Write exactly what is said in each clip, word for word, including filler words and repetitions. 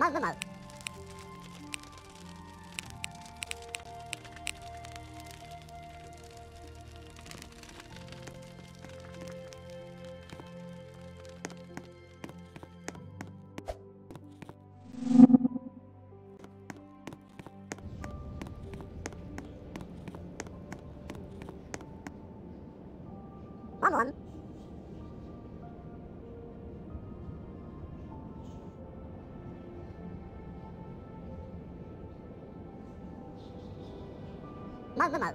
まずまうワンワンまずまう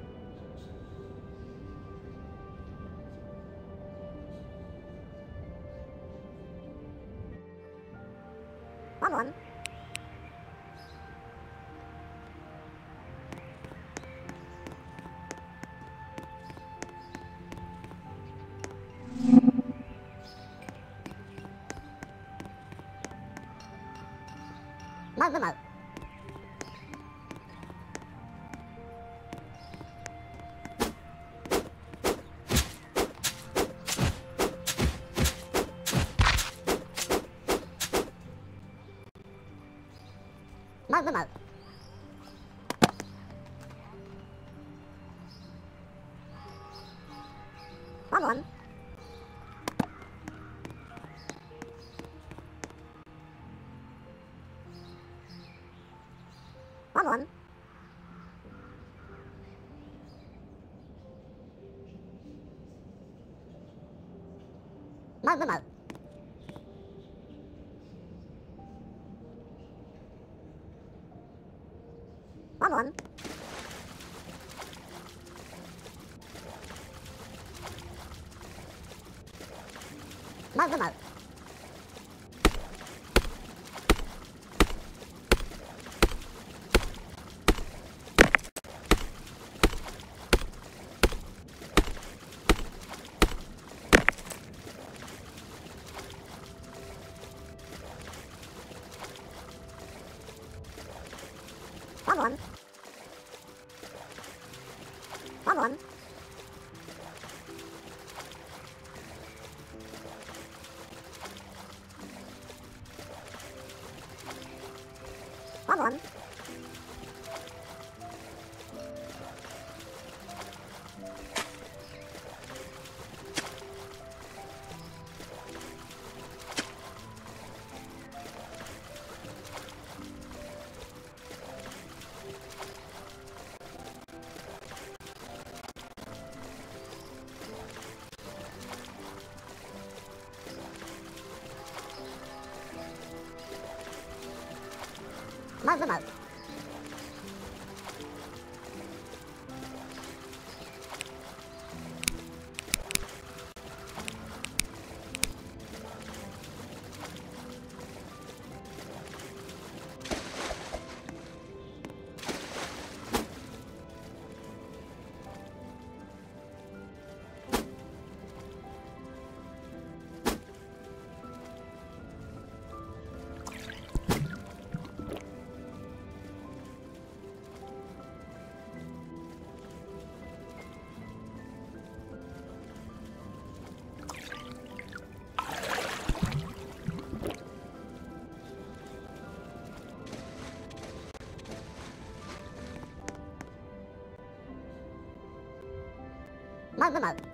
ワンワンまずまうまずまうワンワンワンワンまずまうワンワンまずまうワンワンワンワンワンワンまずまうまずまう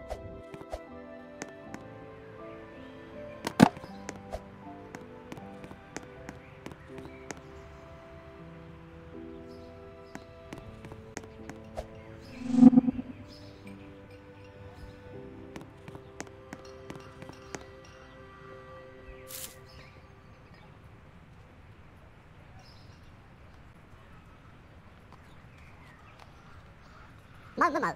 まずまう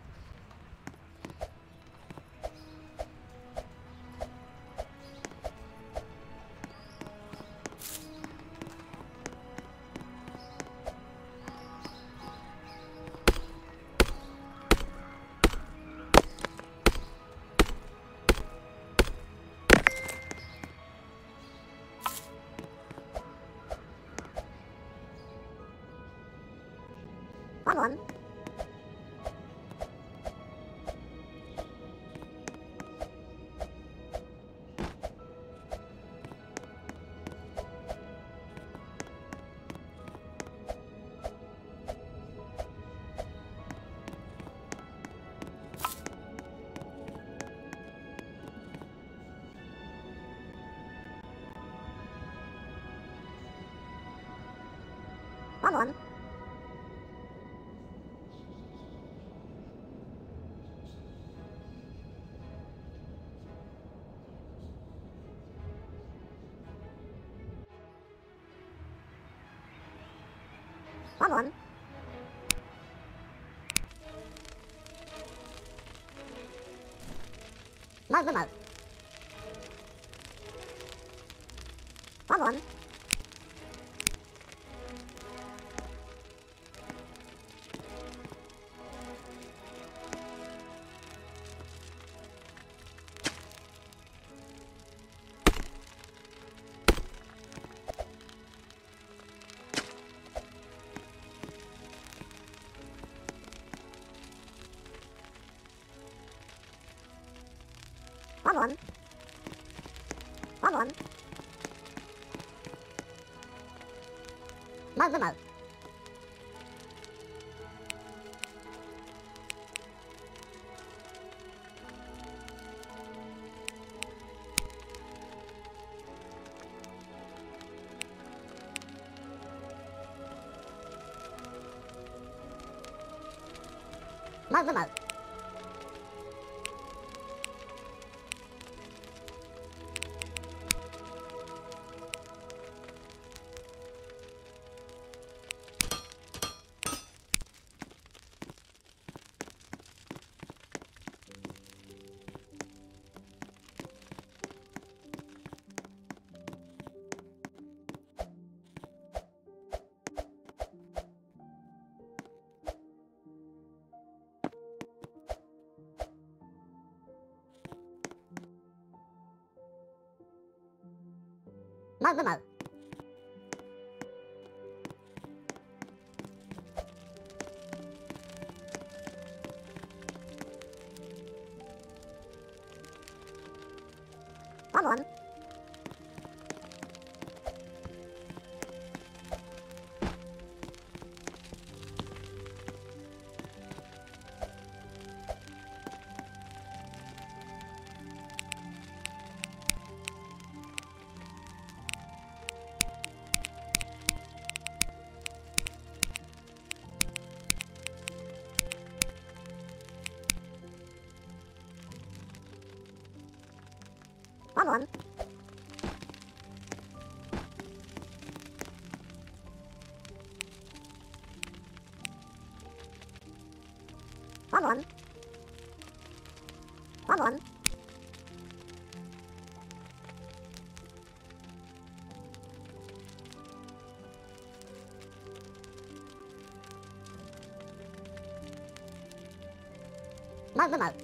ワンワン One one. Mug mug. One one. One one. One one. Mug mug. Mug mug. Mug mug. One one. One one. One one. One one. Mug mug.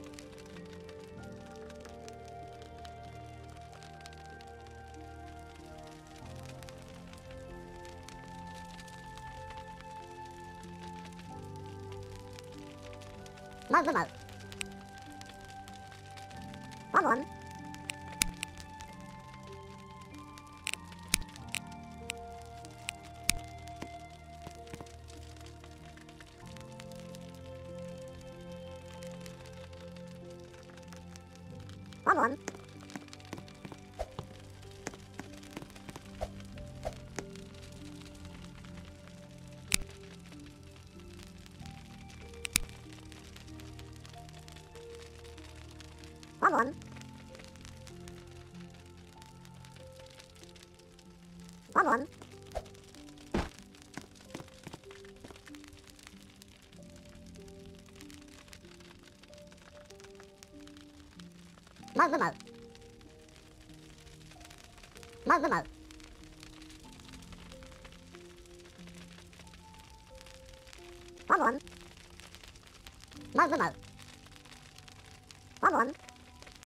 Mug mug. One one. One one. One one. One one. Mug mug. Mug mug. One one. Mug mug. One one.